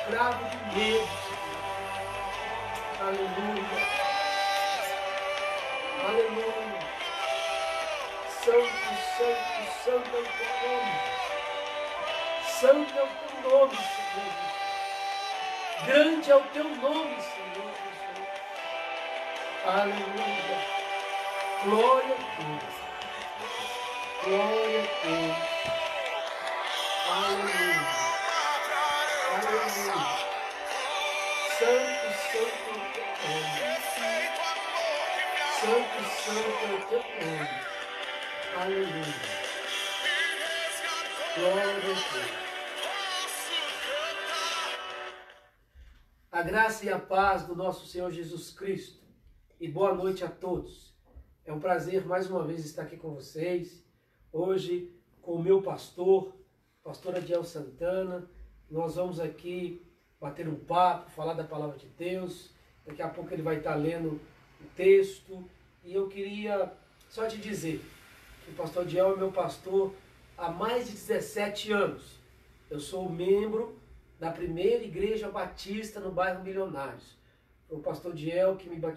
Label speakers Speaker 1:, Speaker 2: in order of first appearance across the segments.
Speaker 1: escravo do medo. Aleluia. Aleluia. Santo, santo, santo é o teu nome. Santo é o teu nome, Senhor. Grande é o teu nome, Senhor Jesus. Aleluia. Glória a Deus. Glória a Deus. Aleluia. Aleluia. Santo, santo é o teu nome. Santo, santo é o teu nome. Aleluia. Glória a Deus. A graça e a paz do nosso Senhor Jesus Cristo. E boa noite a todos. É um prazer mais uma vez estar aqui com vocês. Hoje com o meu pastor Adiel Santana. Nós vamos aqui bater um papo, falar da palavra de Deus. Daqui a pouco ele vai estar lendo o texto. E eu queria só te dizer que o pastor Adiel é meu pastor há mais de 17 anos. Eu sou membro da primeira igreja batista no bairro Milionários. Foi o pastor Adiel que me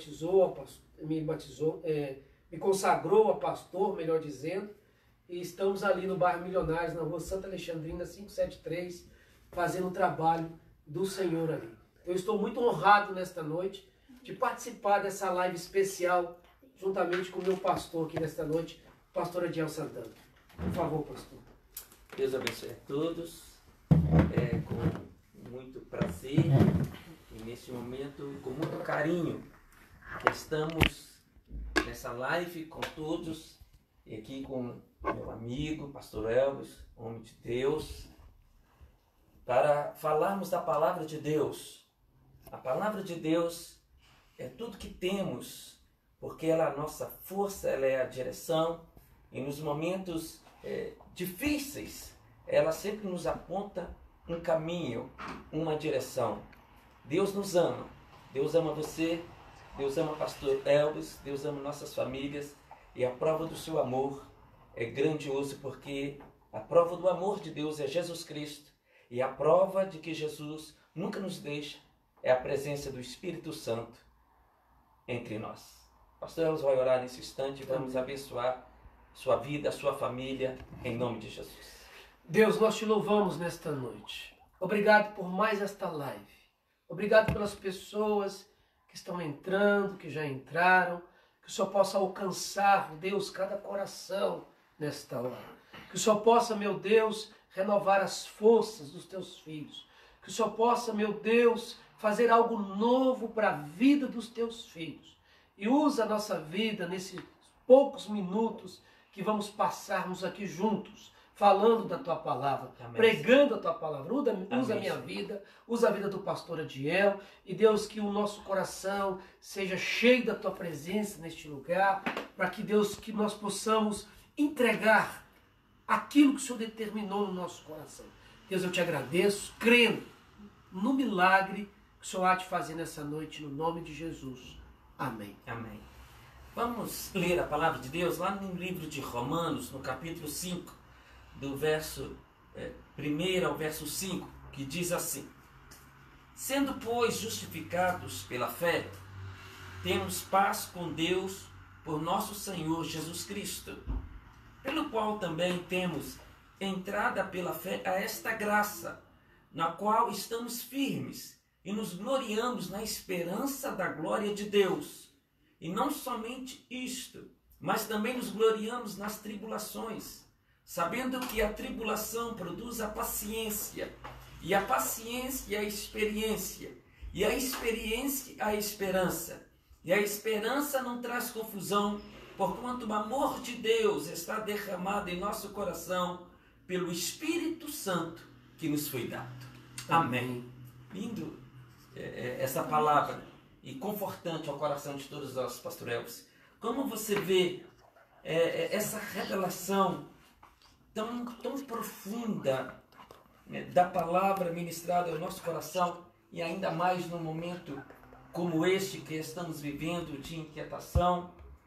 Speaker 1: consagrou a pastor, melhor dizendo. E estamos ali no bairro Milionários, na rua Santa Alexandrina, 573, fazendo o trabalho do Senhor ali. Eu estou muito honrado nesta noite de participar dessa live especial, juntamente com o meu pastor aqui nesta noite, o pastor Adiel Santana. Por favor, pastor.
Speaker 2: Deus abençoe a todos. Com muito prazer e nesse momento com muito carinho estamos nessa live com todos e aqui com meu amigo, pastor Elvis, homem de Deus, para falarmos da palavra de Deus. A palavra de Deus é tudo que temos, porque ela é a nossa força, ela é a direção, e nos momentos difíceis, ela sempre nos aponta um caminho, uma direção. Deus nos ama, Deus ama você, Deus ama o pastor Elvis, Deus ama nossas famílias, e a prova do seu amor é grandioso, porque a prova do amor de Deus é Jesus Cristo, e a prova de que Jesus nunca nos deixa é a presença do Espírito Santo entre nós. Pastor Elvis vai orar nesse instante e vamos abençoar sua vida, sua família, em nome de Jesus.
Speaker 1: Deus, nós te louvamos nesta noite. Obrigado por mais esta live. Obrigado pelas pessoas que estão entrando, que já entraram. Que o Senhor possa alcançar, Deus, cada coração nesta hora. Que o Senhor possa, meu Deus, renovar as forças dos teus filhos. Que o Senhor possa, meu Deus, fazer algo novo para a vida dos teus filhos. E usa a nossa vida nesses poucos minutos que vamos passarmos aqui juntos, falando da tua palavra, amém, pregando a tua palavra. Usa a minha vida, usa a vida do pastor Adiel. E Deus, que o nosso coração seja cheio da tua presença neste lugar, para que Deus, que nós possamos entregar aquilo que o Senhor determinou no nosso coração. Deus, eu te agradeço, crendo no milagre que o Senhor há de fazer nessa noite, no nome de Jesus. Amém.
Speaker 2: Amém. Vamos ler a palavra de Deus lá no livro de Romanos, no capítulo 5, do verso 1 ao verso 5, que diz assim: Sendo, pois, justificados pela fé, temos paz com Deus por nosso Senhor Jesus Cristo, pelo qual também temos entrada pela fé a esta graça, na qual estamos firmes e nos gloriamos na esperança da glória de Deus. E não somente isto, mas também nos gloriamos nas tribulações, sabendo que a tribulação produz a paciência, e a paciência a experiência, e a experiência a esperança. E a esperança não traz confusão, porquanto o amor de Deus está derramado em nosso coração pelo Espírito Santo que nos foi dado. Amém. Lindo essa palavra e confortante ao coração de todos nós, pastor Elvis. Como você vê essa revelação tão profunda da palavra ministrada ao nosso coração, e ainda mais num momento como este que estamos vivendo, de inquietação,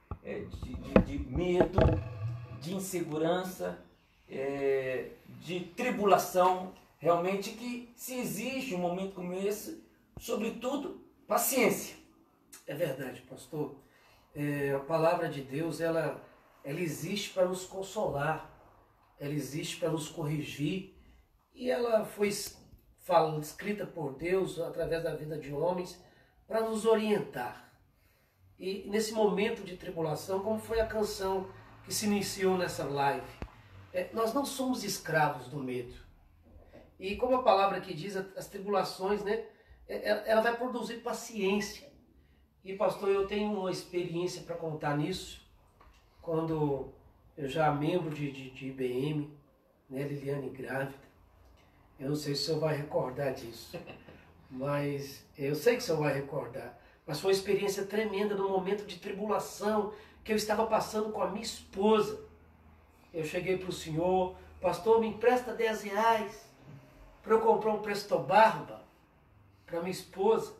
Speaker 2: de medo, de insegurança, de tribulação realmente que se exige um momento como esse, sobretudo, paciência.
Speaker 1: É verdade, pastor. A palavra de Deus, ela existe para nos consolar, ela existe para nos corrigir, e ela foi escrita por Deus através da vida de homens para nos orientar. E nesse momento de tribulação, como foi a canção que se iniciou nessa live, nós não somos escravos do medo. E como a palavra aqui diz, as tribulações, né, ela vai produzir paciência. E pastor, eu tenho uma experiência para contar nisso, quando eu já membro de IBM, né, Liliane grávida. Eu não sei se o senhor vai recordar disso, mas eu sei que o senhor vai recordar. Mas foi uma experiência tremenda no momento de tribulação que eu estava passando com a minha esposa. Eu cheguei para o senhor, pastor, me empresta R$10 para eu comprar um Presto Barba para minha esposa.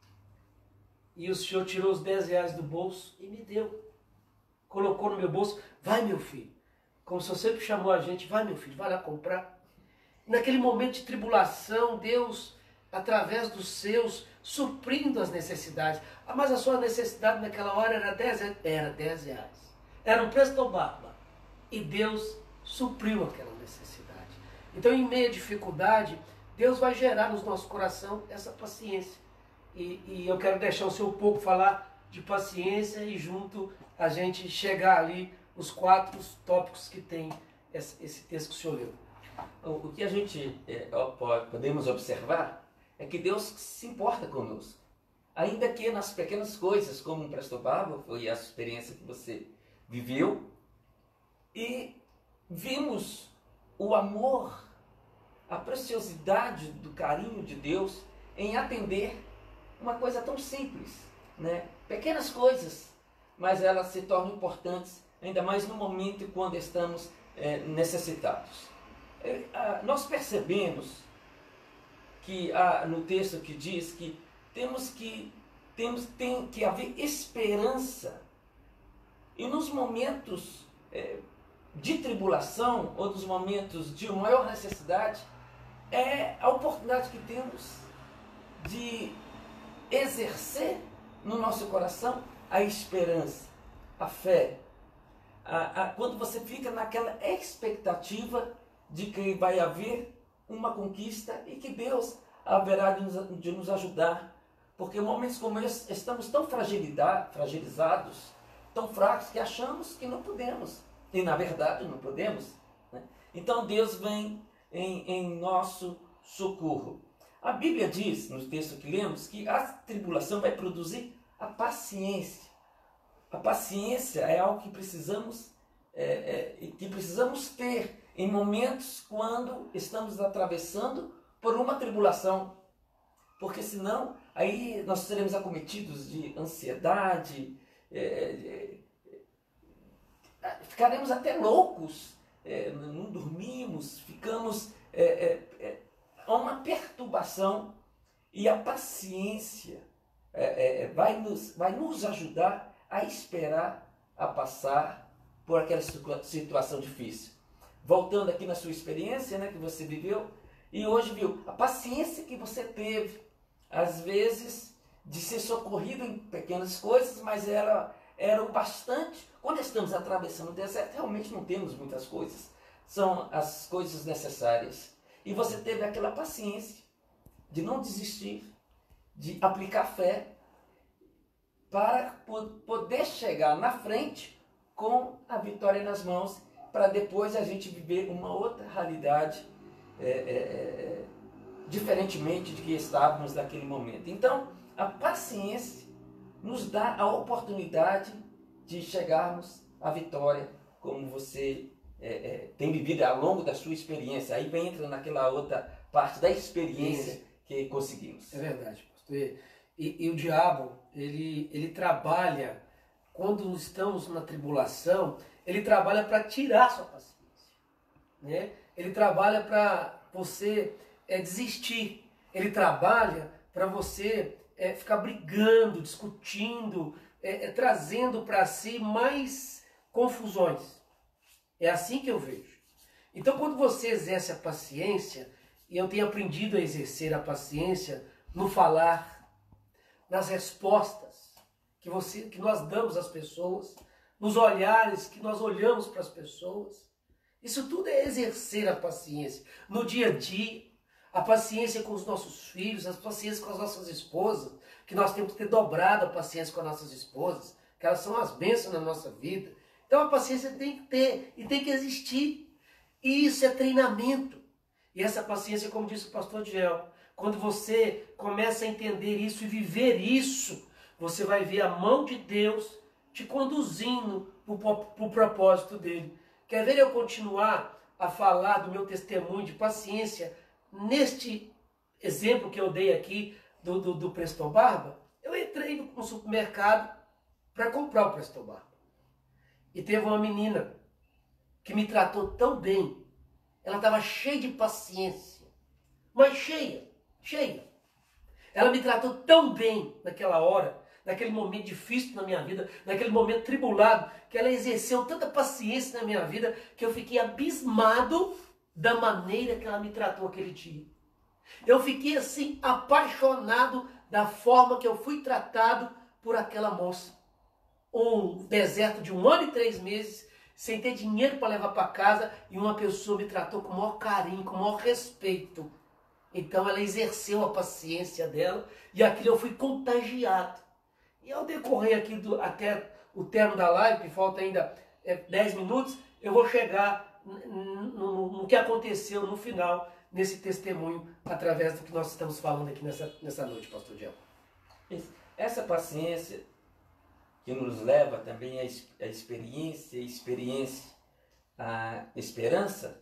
Speaker 1: E o senhor tirou os R$10 do bolso e me deu. Colocou no meu bolso, vai meu filho. Como o senhor sempre chamou a gente, vai meu filho, vai lá comprar. E naquele momento de tribulação, Deus, através dos seus, suprindo as necessidades. Mas a sua necessidade naquela hora era R$10. Era um Presto Barba. E Deus supriu aquela necessidade. Então, em meio à dificuldade, Deus vai gerar no nosso coração essa paciência. E eu quero deixar o senhor um pouco falar de paciência e junto a gente chegar ali nos 4 tópicos que tem esse texto que o senhor leu.
Speaker 2: O que a gente podemos observar é que Deus se importa conosco. Ainda que nas pequenas coisas, como um Presto Barba, foi a experiência que você viveu, e vimos o amor, a preciosidade do carinho de Deus em atender uma coisa tão simples, né? Pequenas coisas, mas elas se tornam importantes, ainda mais no momento quando estamos necessitados. Nós percebemos que no texto que diz que tem que haver esperança, e nos momentos de tribulação ou nos momentos de maior necessidade, é a oportunidade que temos de exercer no nosso coração a esperança, a fé. Quando você fica naquela expectativa de que vai haver uma conquista e que Deus haverá de nos ajudar, porque em momentos como esse estamos tão fragilizados, tão fracos, que achamos que não podemos, e na verdade não podemos, né? Então Deus vem em nosso socorro. A Bíblia diz, no texto que lemos, que a tribulação vai produzir a paciência. A paciência é algo que precisamos ter em momentos quando estamos atravessando por uma tribulação. Porque senão, aí nós seremos acometidos de ansiedade, ficaremos até loucos, não dormimos, ficamos... há uma perturbação, e a paciência vai nos ajudar a esperar, a passar por aquela situação difícil. Voltando aqui na sua experiência, né, que você viveu, e hoje viu a paciência que você teve, às vezes, de ser socorrido em pequenas coisas, mas era o bastante. Quando estamos atravessando o deserto, realmente não temos muitas coisas, são as coisas necessárias. E você teve aquela paciência de não desistir, de aplicar fé, para poder chegar na frente com a vitória nas mãos, para depois a gente viver uma outra realidade, diferentemente de que estávamos naquele momento. Então, a paciência nos dá a oportunidade de chegarmos à vitória, como você tem vivido ao longo da sua experiência. Aí entra naquela outra parte da experiência que conseguimos.
Speaker 1: É verdade, pastor. E o diabo, ele trabalha, quando estamos na tribulação, ele trabalha para tirar sua paciência, né? Ele trabalha para você desistir. Ele trabalha para você ficar brigando, discutindo, trazendo para si mais confusões. É assim que eu vejo. Então, quando você exerce a paciência E eu tenho aprendido a exercer a paciência no falar, nas respostas que nós damos às pessoas, nos olhares que nós olhamos para as pessoas. Isso tudo é exercer a paciência no dia a dia, a paciência com os nossos filhos, a paciência com as nossas esposas, que nós temos que ter dobrado a paciência com as nossas esposas, que elas são as bênçãos na nossa vida. Então a paciência tem que ter e tem que existir. E isso é treinamento. E essa paciência, como disse o pastor Diel, quando você começa a entender isso e viver isso, você vai ver a mão de Deus te conduzindo para o propósito dele. Quer ver eu continuar a falar do meu testemunho de paciência neste exemplo que eu dei aqui do Presto Barba? Eu entrei no supermercado para comprar o Presto Barba. E teve uma menina que me tratou tão bem. Ela estava cheia de paciência, mas cheia. Ela me tratou tão bem naquela hora, naquele momento difícil na minha vida, naquele momento tribulado, que ela exerceu tanta paciência na minha vida, que eu fiquei abismado da maneira que ela me tratou aquele dia. Eu fiquei assim, apaixonado da forma que eu fui tratado por aquela moça. Um deserto de 1 ano e 3 meses, sem ter dinheiro para levar para casa, e uma pessoa me tratou com o maior carinho, com o maior respeito. Então ela exerceu a paciência dela, e aquilo eu fui contagiado. E ao decorrer aqui até o término da live, que falta ainda 10 minutos, eu vou chegar no que aconteceu no final, nesse testemunho, através do que nós estamos falando aqui nessa noite, pastor Diel.
Speaker 2: Essa paciência que nos leva também à experiência, à esperança,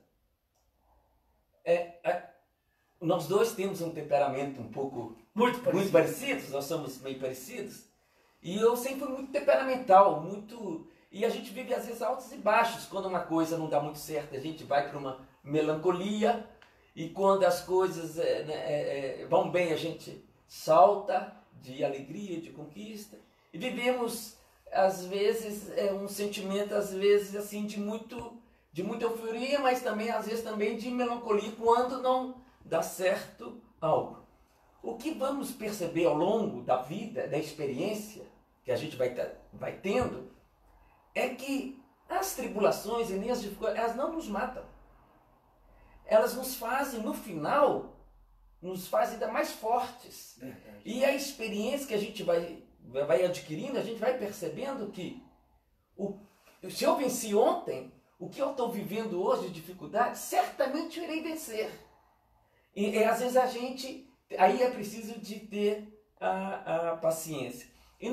Speaker 2: nós dois temos um temperamento um pouco muito parecidos, nós somos meio parecidos, e eu sempre fui muito temperamental, e a gente vive às vezes altos e baixos. Quando uma coisa não dá muito certo, a gente vai para uma melancolia, e quando as coisas vão bem, a gente salta de alegria, de conquista, e vivemos às vezes um sentimento, às vezes assim, de muita euforia, mas também às vezes também de melancolia quando não dá certo algo. O que vamos perceber ao longo da vida, da experiência que a gente vai tendo, é que as tribulações e nem as dificuldades, elas não nos matam. Elas nos fazem, no final, nos fazem ainda mais fortes. E a experiência que a gente vai adquirindo, a gente vai percebendo que se eu venci ontem, o que eu estou vivendo hoje de dificuldade, certamente eu irei vencer. E às vezes aí é preciso de ter a paciência. E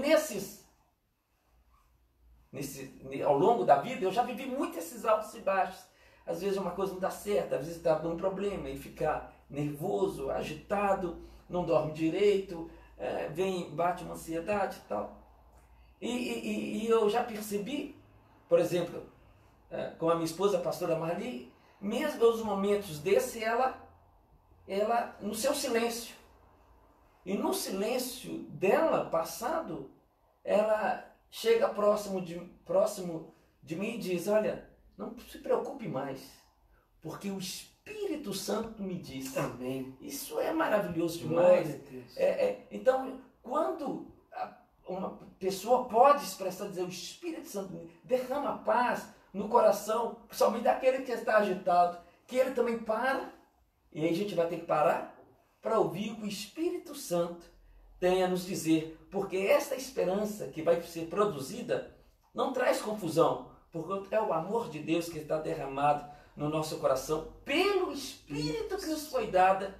Speaker 2: ao longo da vida, eu já vivi muito esses altos e baixos. Às vezes uma coisa não dá certo, às vezes está dando um problema e fica nervoso, agitado, não dorme direito, bate uma ansiedade e tal. E eu já percebi, por exemplo, com a minha esposa, a pastora Marli, mesmo nos momentos desse, ela no seu silêncio. E no silêncio dela, passado, ela chega próximo de mim e diz: olha, não se preocupe mais, porque o Espírito Santo me diz.
Speaker 1: Amém.
Speaker 2: Isso é maravilhoso demais.
Speaker 1: Deus.
Speaker 2: Então, quando uma pessoa pode expressar, dizer, o Espírito Santo derrama paz no coração, principalmente daquele que está agitado, que ele também para, e aí a gente vai ter que parar para ouvir o que o Espírito Santo tem a nos dizer, porque esta esperança que vai ser produzida não traz confusão, porque é o amor de Deus que está derramado no nosso coração pelo Espírito que nos foi dado,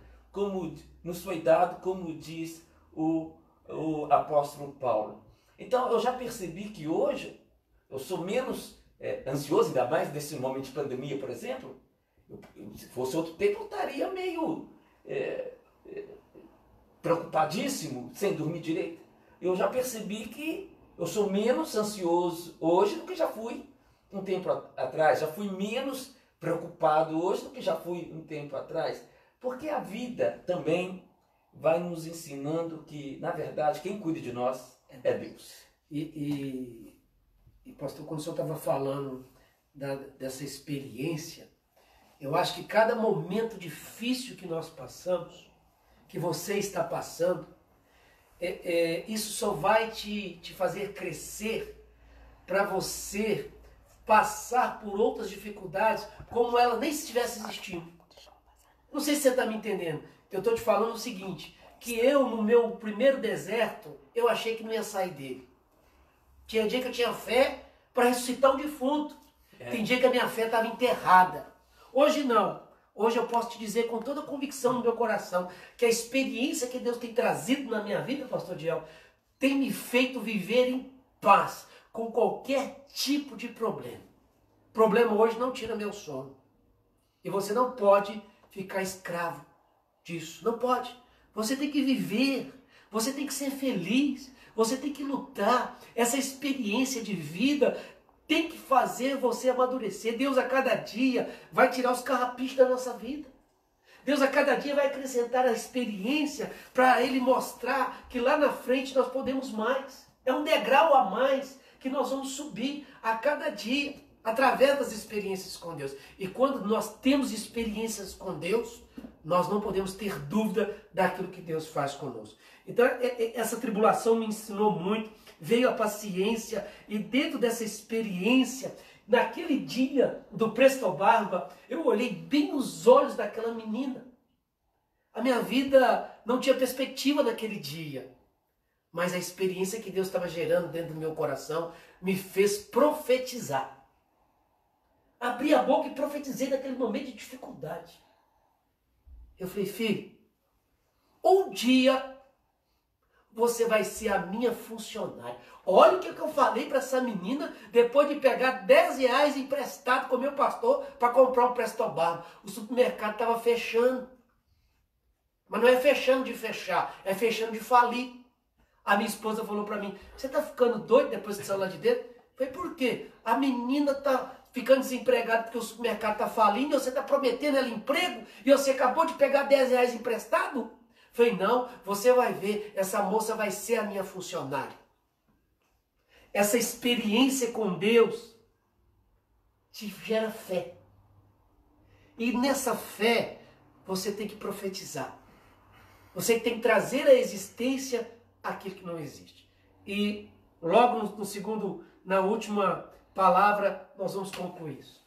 Speaker 2: como diz o apóstolo Paulo. Então eu já percebi que hoje eu sou menos ansioso, ainda mais nesse momento de pandemia, por exemplo. Se fosse outro tempo eu estaria meio preocupadíssimo, sem dormir direito. Eu já percebi que eu sou menos ansioso hoje do que já fui um tempo atrás. Já fui menos preocupado hoje do que já fui um tempo atrás. Porque a vida também vai nos ensinando que, na verdade, quem cuida de nós é Deus.
Speaker 1: E pastor, quando o senhor estava falando dessa experiência, Eu acho que cada momento difícil que nós passamos, que você está passando, isso só vai te fazer crescer para você passar por outras dificuldades como ela nem estivesse existindo. Não sei se você está me entendendo. Eu estou te falando o seguinte, que eu, no meu primeiro deserto, eu achei que não ia sair dele. Tinha dia que eu tinha fé para ressuscitar um defunto. Tem dia que a minha fé estava enterrada. Hoje não. Hoje eu posso te dizer com toda a convicção no meu coração que a experiência que Deus tem trazido na minha vida, pastor Diel, tem me feito viver em paz com qualquer tipo de problema. Problema hoje não tira meu sono. E você não pode ficar escravo disso. Não pode. Você tem que viver. Você tem que ser feliz. Você tem que lutar. Essa experiência de vida tem que fazer você amadurecer. Deus a cada dia vai tirar os carrapichos da nossa vida. Deus a cada dia vai acrescentar a experiência para Ele mostrar que lá na frente nós podemos mais. É um degrau a mais que nós vamos subir a cada dia através das experiências com Deus. E quando nós temos experiências com Deus, nós não podemos ter dúvida daquilo que Deus faz conosco. Então, essa tribulação me ensinou muito, veio a paciência, e dentro dessa experiência, naquele dia do Presto Barba, eu olhei bem nos olhos daquela menina. A minha vida não tinha perspectiva naquele dia, mas a experiência que Deus estava gerando dentro do meu coração me fez profetizar. Abri a boca e profetizei naquele momento de dificuldade. Eu falei, filho, um dia você vai ser a minha funcionária. Olha o que eu falei para essa menina depois de pegar R$10 emprestado com o meu pastor para comprar um Presto Barba. O supermercado estava fechando. Mas não é fechando de fechar, é fechando de falir. A minha esposa falou para mim, você está ficando doido depois que saiu lá de dentro? Eu falei, por quê? A menina está ficando desempregada porque o supermercado está falindo, e você está prometendo ela emprego e você acabou de pegar R$10 emprestado? Eu falei, não, você vai ver, essa moça vai ser a minha funcionária. Essa experiência com Deus te gera fé. E nessa fé, você tem que profetizar. Você tem que trazer à existência aquilo que não existe. E logo no segundo, na última palavra, nós vamos concluir isso.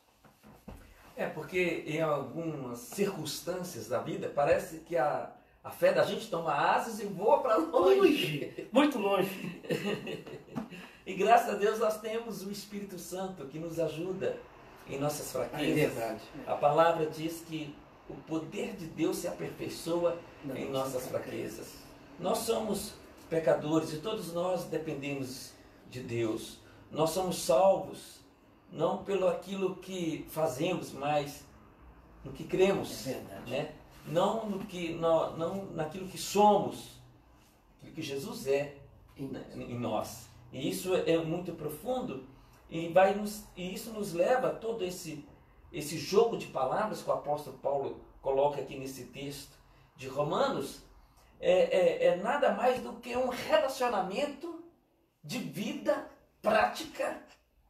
Speaker 2: Porque em algumas circunstâncias da vida, parece que a fé da gente toma asas e voa para longe.
Speaker 1: Muito longe.
Speaker 2: E graças a Deus nós temos o Espírito Santo que nos ajuda em nossas fraquezas.
Speaker 1: É verdade.
Speaker 2: A palavra diz que o poder de Deus se aperfeiçoa em nossas fraquezas. Nós somos pecadores e todos nós dependemos de Deus. Nós somos salvos não pelo aquilo que fazemos, mas no que cremos.
Speaker 1: É verdade.
Speaker 2: Né? Não naquilo que somos, aquilo que Jesus é em nós. E isso é muito profundo e isso nos leva a todo esse jogo de palavras que o apóstolo Paulo coloca aqui nesse texto de Romanos. É nada mais do que um relacionamento de vida prática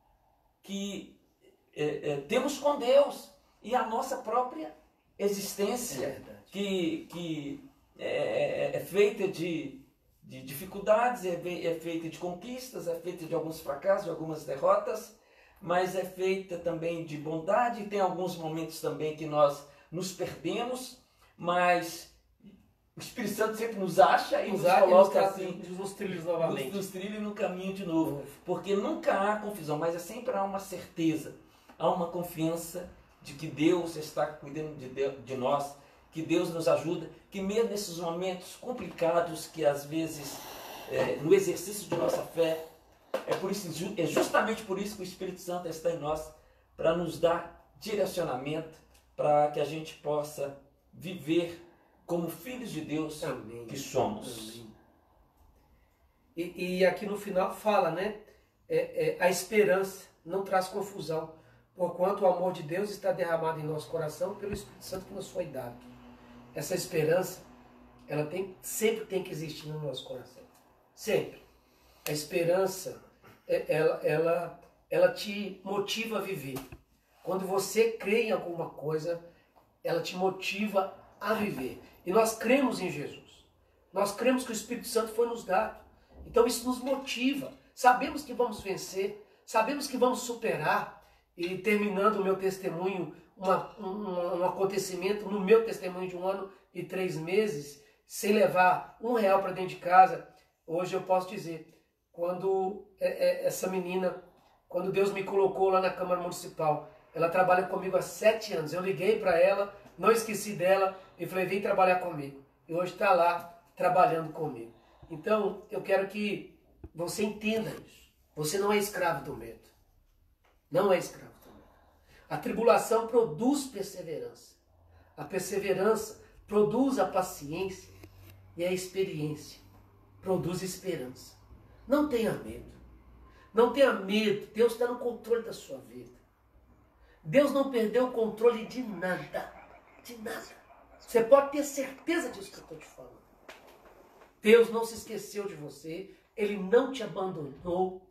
Speaker 2: que temos com Deus e a nossa própria existência, que é feita de dificuldades, é feita de conquistas, é feita de alguns fracassos, de algumas derrotas, mas é feita também de bondade. Tem alguns momentos também que nós nos perdemos, mas o Espírito Santo sempre nos acha e nos coloca assim,
Speaker 1: nos trilhos novamente.
Speaker 2: Nos trilhos no caminho de novo. Porque nunca há confusão, mas sempre há uma certeza, há uma confiança de que Deus está cuidando de nós, que Deus nos ajuda, que mesmo nesses momentos complicados, que às vezes, no exercício de nossa fé, é justamente por isso que o Espírito Santo está em nós, para nos dar direcionamento, para que a gente possa viver como filhos de Deus. Amém. Que somos.
Speaker 1: Amém. E aqui no final fala, né? A esperança não traz confusão, porquanto o amor de Deus está derramado em nosso coração pelo Espírito Santo que nos foi dado. Essa esperança, ela sempre tem que existir no nosso coração. Sempre. A esperança, ela te motiva a viver. Quando você crê em alguma coisa, ela te motiva a viver. E nós cremos em Jesus. Nós cremos que o Espírito Santo foi nos dado. Então isso nos motiva. Sabemos que vamos vencer, sabemos que vamos superar. E terminando o meu testemunho, um acontecimento no meu testemunho de 1 ano e 3 meses, sem levar R$1 para dentro de casa, hoje eu posso dizer, quando essa menina, quando Deus me colocou lá na Câmara Municipal, ela trabalha comigo há 7 anos. Eu liguei para ela, não esqueci dela e falei, vem trabalhar comigo. E hoje está lá trabalhando comigo. Então, eu quero que você entenda isso. Você não é escravo do medo. Não é escravo do medo. A tribulação produz perseverança. A perseverança produz a paciência. E a experiência produz esperança. Não tenha medo. Não tenha medo. Deus está no controle da sua vida. Deus não perdeu o controle de nada. De nada. Você pode ter certeza disso que eu estou te falando. Deus não se esqueceu de você. Ele não te abandonou.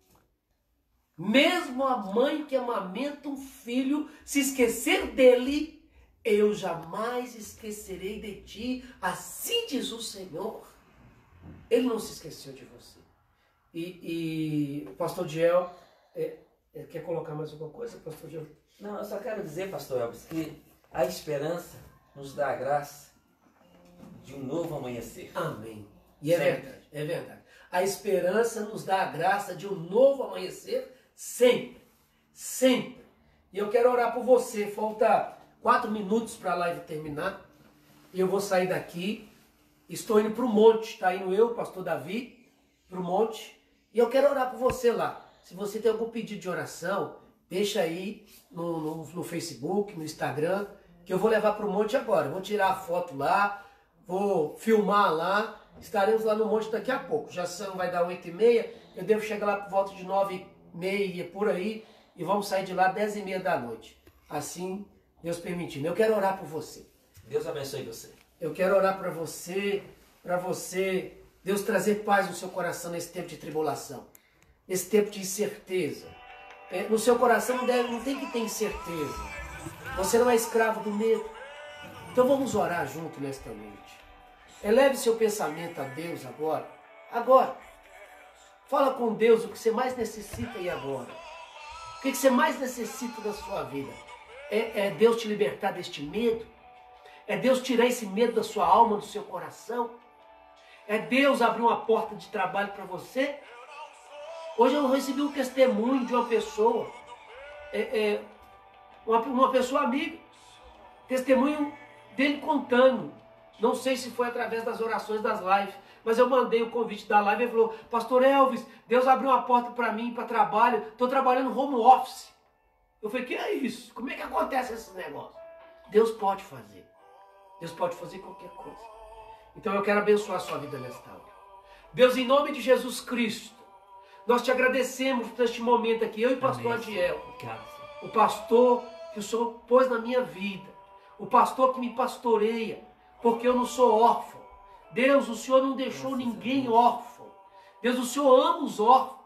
Speaker 1: Mesmo a mãe que amamenta um filho se esquecer dele, eu jamais esquecerei de ti, assim diz o Senhor. Ele não se esqueceu de você. E o pastor Diel, quer colocar mais alguma coisa, pastor Diel?
Speaker 2: Não, eu só quero dizer, pastor Elvis, que a esperança nos dá a graça de um novo amanhecer.
Speaker 1: Amém. E é verdade, é verdade. A esperança nos dá a graça de um novo amanhecer sempre, sempre. E eu quero orar por você. Falta 4 minutos para a live terminar. E eu vou sair daqui. Estou indo para o monte. Está indo eu, pastor Davi, para o monte. E eu quero orar por você lá. Se você tem algum pedido de oração, deixa aí no Facebook, no Instagram, que eu vou levar para o monte agora. Eu vou tirar a foto lá, vou filmar lá. Estaremos lá no monte daqui a pouco. Já vai dar 8h30. Eu devo chegar lá por volta de 9h30, por aí. E vamos sair de lá 10h30 da noite. Assim, Deus permitindo. Eu quero orar por você.
Speaker 2: Deus abençoe você.
Speaker 1: Eu quero orar para você, Deus trazer paz no seu coração nesse tempo de tribulação. Nesse tempo de incerteza. No seu coração não tem que ter incerteza. Você não é escravo do medo. Então vamos orar junto nesta noite. Eleve seu pensamento a Deus agora. Agora. Fala com Deus o que você mais necessita e agora. O que você mais necessita da sua vida? É Deus te libertar deste medo? É Deus tirar esse medo da sua alma, do seu coração? É Deus abrir uma porta de trabalho para você? Hoje eu recebi um testemunho de uma pessoa, uma pessoa amiga, testemunho dele contando. Não sei se foi através das orações das lives, mas eu mandei o convite da live e ele falou, pastor Elvis, Deus abriu uma porta para mim, para trabalho, estou trabalhando home office. Eu falei, que é isso? Como é que acontece esse negócio? Deus pode fazer. Deus pode fazer qualquer coisa. Então eu quero abençoar a sua vida nesta hora. Deus, em nome de Jesus Cristo, nós te agradecemos por este momento aqui, eu e o pastor Adiel. O pastor que o Senhor pôs na minha vida. O pastor que me pastoreia, porque eu não sou órfão. Deus, o Senhor não deixou ninguém órfão. Deus, o Senhor ama os órfãos.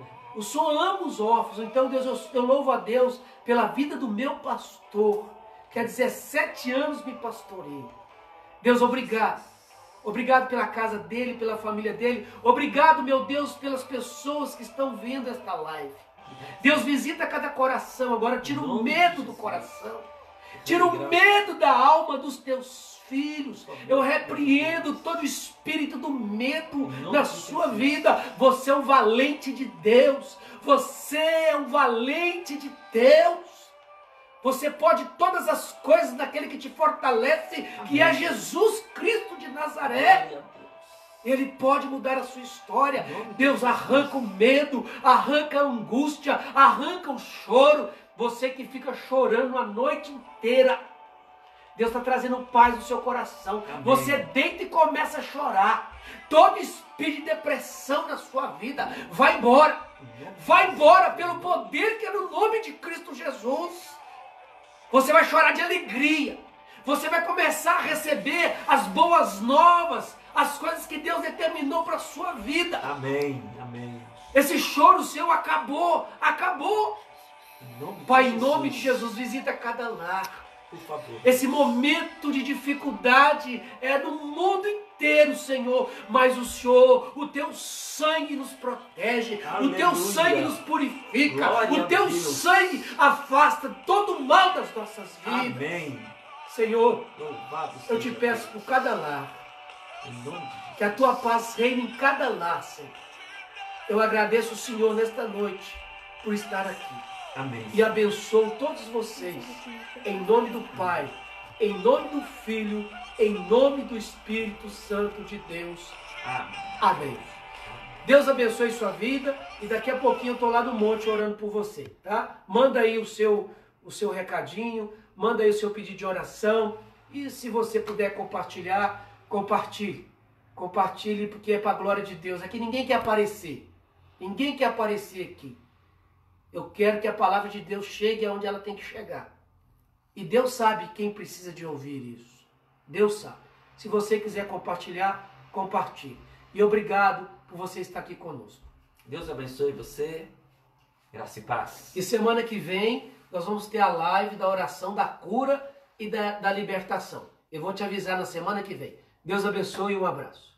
Speaker 1: O Senhor ama os órfãos. Então, Deus, eu louvo a Deus pela vida do meu pastor, que há 17 anos me pastoreia. Deus, obrigado. Obrigado pela casa dele, pela família dele. Obrigado, meu Deus, pelas pessoas que estão vendo esta live. Deus, visita cada coração agora. Tira o medo do coração. Tira o medo da alma dos teus filhos. Eu repreendo todo o espírito do medo na sua vida. Você é um valente de Deus. Você é um valente de Deus. Você pode todas as coisas daquele que te fortalece, que é Jesus Cristo de Nazaré. Ele pode mudar a sua história. Deus arranca o medo, arranca a angústia, arranca o choro. Você que fica chorando a noite inteira, Deus está trazendo paz no seu coração. Amém. Você deita e começa a chorar. Todo espírito de depressão na sua vida vai embora. Vai embora pelo poder que é no nome de Cristo Jesus. Você vai chorar de alegria. Você vai começar a receber as boas novas, as coisas que Deus determinou para a sua vida.
Speaker 2: Amém, amém.
Speaker 1: Esse choro seu acabou, acabou. Pai, em nome de Jesus, visita cada lar.
Speaker 2: Por favor.
Speaker 1: Esse momento de dificuldade é no mundo inteiro, Senhor, mas o Senhor, o teu sangue nos protege,
Speaker 2: Aleluia.
Speaker 1: O teu sangue nos purifica,
Speaker 2: Glória
Speaker 1: o teu
Speaker 2: a Deus.
Speaker 1: sangue afasta todo o mal das nossas vidas.
Speaker 2: Amém.
Speaker 1: Senhor,
Speaker 2: Louvado
Speaker 1: eu te
Speaker 2: seja
Speaker 1: peço por cada lar,
Speaker 2: Deus. Em nome de Jesus.
Speaker 1: que a tua paz reine em cada lar, Senhor. Eu agradeço o Senhor nesta noite por estar aqui.
Speaker 2: Amém.
Speaker 1: E abençoo todos vocês, em nome do Pai, em nome do Filho, em nome do Espírito Santo de Deus.
Speaker 2: Amém.
Speaker 1: Amém. Deus abençoe sua vida e daqui a pouquinho eu estou lá no monte orando por você, tá? Manda aí o seu recadinho, manda aí o seu pedido de oração e se você puder compartilhar, compartilhe. Compartilhe porque é para a glória de Deus. Aqui ninguém quer aparecer. Ninguém quer aparecer aqui. Eu quero que a palavra de Deus chegue aonde ela tem que chegar. E Deus sabe quem precisa de ouvir isso. Deus sabe. Se você quiser compartilhar, compartilhe. E obrigado por você estar aqui conosco.
Speaker 2: Deus abençoe você. Graça e paz.
Speaker 1: E semana que vem nós vamos ter a live da oração da cura e da libertação. Eu vou te avisar na semana que vem. Deus abençoe e um abraço.